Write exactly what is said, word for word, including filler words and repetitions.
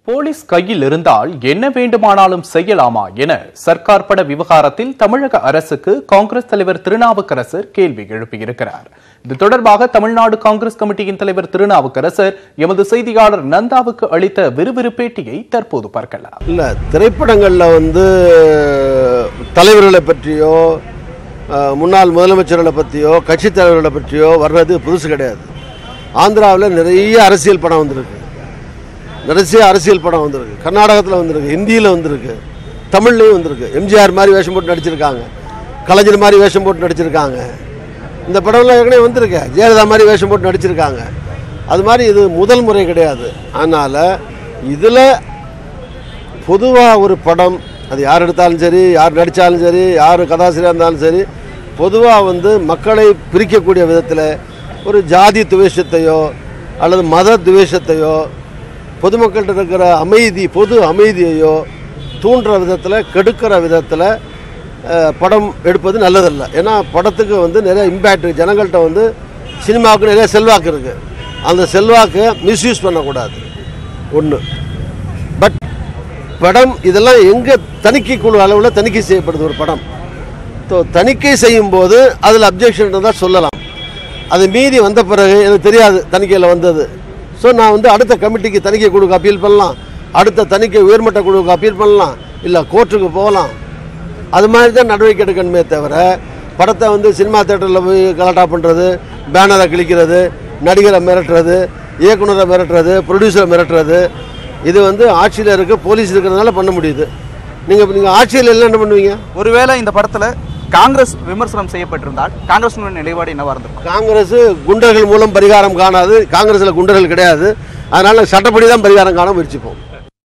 Police கையில் இருந்தால் என்ன வேண்டுமானாலும் செய்யலாமா என சர்க்கார் பட விவகாரத்தில் தமிழக அரசுக்கு காங்கிரஸ் தலைவர் திருநாவுக்கரசர் கேள்வி எழுப்பியிருக்கிறார். இது தொடர்பாக தமிழ்நாடு காங்கிரஸ் கமிட்டியின் தலைவர் திருநாவுக்கரசர் எமது செய்தியாளர் நந்தாவுக்கு அளித்த விறுவிறு பேட்டியை தற்போது பார்க்கலாம். இல்ல, திரைப்படங்கள்ல வந்து தலைவர்களை பற்றியோ முன்னாள் முதலமைச்சர்களை பற்றியோ கட்சி தலைவர்களை பற்றியோ வர்றது புதுசு கிடையாது. ஆந்திராவில் நிறைய அரசியல் படம் வந்திருக்கு, நிறைய அரசியல் படம் வந்திருக்கு, கர்நாடகத்தில் வந்திருக்கு, ஹிந்தியில் வந்திருக்கு, தமிழ்லையும் வந்திருக்கு. எம்ஜிஆர் மாதிரி வேஷம் போட்டு நடிச்சிருக்காங்க, கலைஞர் மாதிரி வேஷம் போட்டு நடிச்சிருக்காங்க. இந்த படம்லாம் ஏற்கனவே வந்திருக்கு, ஜெயலலிதா மாதிரி வேஷம் போட்டு நடிச்சிருக்காங்க. அது மாதிரி இது முதல் முறை கிடையாது. அதனால் இதில் பொதுவாக ஒரு படம், அது யார் எடுத்தாலும் சரி, யார் நடித்தாலும் சரி, யார் கதாசிரியராக இருந்தாலும் சரி, பொதுவாக வந்து மக்களை பிரிக்கக்கூடிய விதத்தில் ஒரு ஜாதி துவேஷத்தையோ அல்லது மத துவேஷத்தையோ பொதுமக்கள்கிட்ட இருக்கிற அமைதி பொது அமைதியையோ தூண்டுற விதத்தில் கெடுக்கிற விதத்தில் படம் எடுப்பது நல்லதல்ல. ஏன்னா படத்துக்கு வந்து நிறைய இம்பேக்ட், ஜனங்கள்கிட்ட வந்து சினிமாவுக்கு நிறைய செல்வாக்கு இருக்குது. அந்த செல்வாக்கை மிஸ்யூஸ் பண்ணக்கூடாது ஒன்று. பட் படம் இதெல்லாம் எங்கே தணிக்கை குழு அளவில் தணிக்கை செய்யப்படுது ஒரு படம். ஸோ தணிக்கை செய்யும்போது அதில் அப்ஜெக்ஷன் இருந்தால் சொல்லலாம். அது மீறி வந்த பிறகு எனக்கு தெரியாது தணிக்கையில் வந்தது, ஸோ நான் வந்து அடுத்த கமிட்டிக்கு தணிக்கை குழுக்கு அப்பீல் பண்ணலாம், அடுத்த தணிக்கை உயர்மட்ட குழுவுக்கு அப்பீல் பண்ணலாம், இல்லை கோர்ட்டுக்கு போகலாம். அது மாதிரி தான் நடவடிக்கை எடுக்கணுமே தவிர படத்தை வந்து சினிமா தேட்டரில் போய் கலாட்டா பண்ணுறது, பேனரை கிழிக்கிறது, நடிகரை மிரட்டுறது, இயக்குனரை மிரட்டுறது, ப்ரொடியூசரை மிரட்டுறது, இது வந்து ஆட்சியில் இருக்க போலீஸ் இருக்கிறதுனால பண்ண முடியுது. நீங்கள் நீங்கள் ஆட்சியில் எல்லாம் என்ன பண்ணுவீங்க? ஒருவேளை இந்த படத்தில் காங்கிரஸ் விமர்சனம் செய்யப்பட்டிருந்தால் காங்கிரஸ் நிலைப்பாடு என்னவா இருந்திருக்கும்? காங்கிரஸ் குண்டர்கள் மூலம் பரிகாரம் காணாது, காங்கிரஸில் குண்டர்கள் கிடையாது, அதனால் சட்டப்படி தான் பரிகாரம் காண முயற்சிப்போம்.